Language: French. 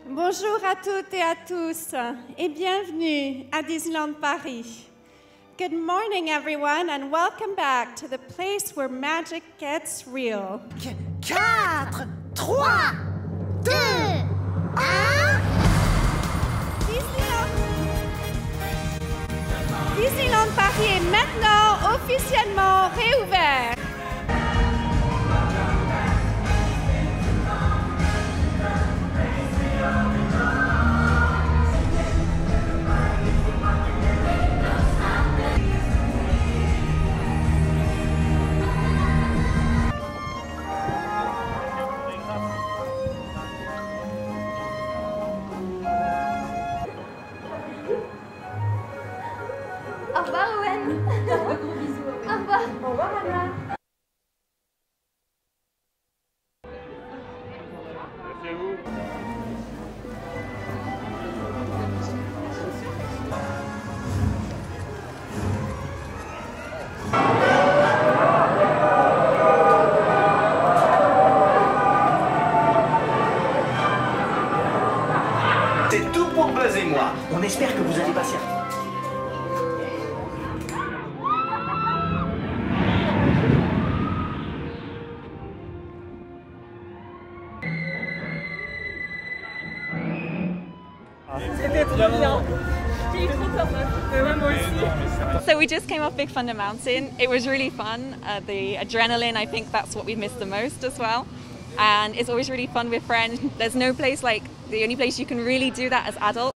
Bonjour à toutes et à tous et bienvenue à Disneyland Paris. Good morning everyone and welcome back to the place where magic gets real. 4, 3, 2, 1... Disneyland Paris est maintenant officiellement réouvert. Au revoir Owen. Gros bisous. Au revoir. Au revoir Anna. Merci à vous. C'est tout pour Buzz et moi. On espère que vous allez passer. C'était trop bien. J'ai eu trop peur. Ouais, moi aussi. So we just came off Big Thunder Mountain. It was really fun. The adrenaline, I think that's what we missed the most as well. And it's always really fun with friends. There's no place like, the only place you can really do that as adults.